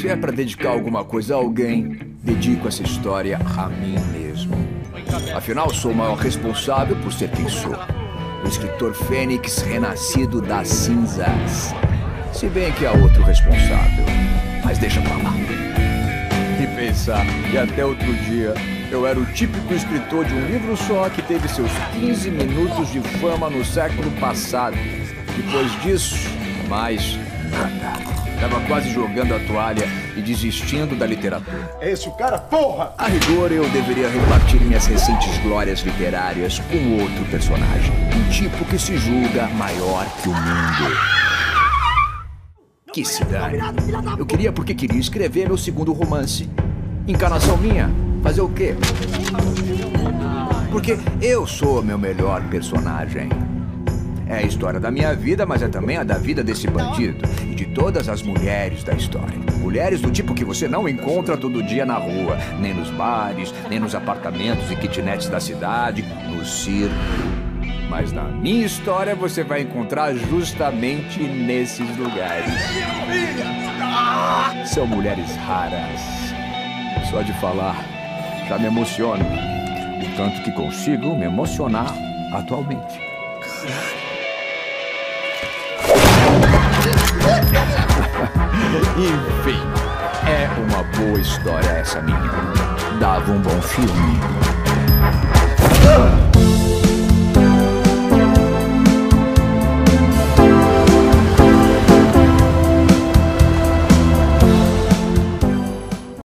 Se é pra dedicar alguma coisa a alguém, dedico essa história a mim mesmo. Afinal, sou o maior responsável por ser quem sou. O escritor Fênix renascido das cinzas. Se bem que há outro responsável. Mas deixa pra lá. E pensar que até outro dia eu era o típico escritor de um livro só que teve seus 15 minutos de fama no século passado. Depois disso, mais nada. Tava quase jogando a toalha e desistindo da literatura. É esse o cara, porra! A rigor, eu deveria repartir minhas recentes glórias literárias com outro personagem. Um tipo que se julga maior que o mundo. Que se dane. Eu queria porque queria escrever meu segundo romance. Encarnação minha? Fazer o quê? Porque eu sou meu melhor personagem. É a história da minha vida, mas é também a da vida desse bandido e de todas as mulheres da história. Mulheres do tipo que você não encontra todo dia na rua, nem nos bares, nem nos apartamentos e kitnets da cidade, no circo. Mas na minha história você vai encontrar justamente nesses lugares. São mulheres raras. Só de falar, já me emociono. O tanto que consigo me emocionar atualmente. Enfim, é uma boa história essa minha. Dava um bom filme.